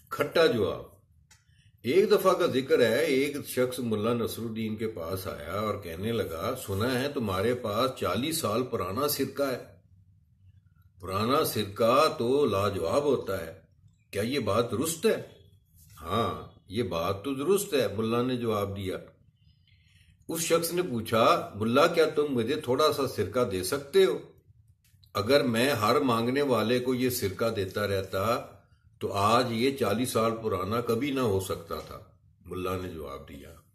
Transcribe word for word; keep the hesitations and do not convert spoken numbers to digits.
खट्टा जवाब। एक दफा का जिक्र है, एक शख्स मुल्ला नसरुद्दीन के पास आया और कहने लगा, सुना है तुम्हारे पास चालीस साल पुराना सिरका है। पुराना सिरका तो लाजवाब होता है, क्या ये बात दुरुस्त है? हाँ, ये बात तो दुरुस्त है, मुल्ला ने जवाब दिया। उस शख्स ने पूछा, मुल्ला क्या तुम मुझे थोड़ा सा सिरका दे सकते हो? अगर मैं हर मांगने वाले को ये सिरका देता रहता तो आज ये चालीस साल पुराना कभी ना हो सकता था। मुल्ला ने जवाब दिया।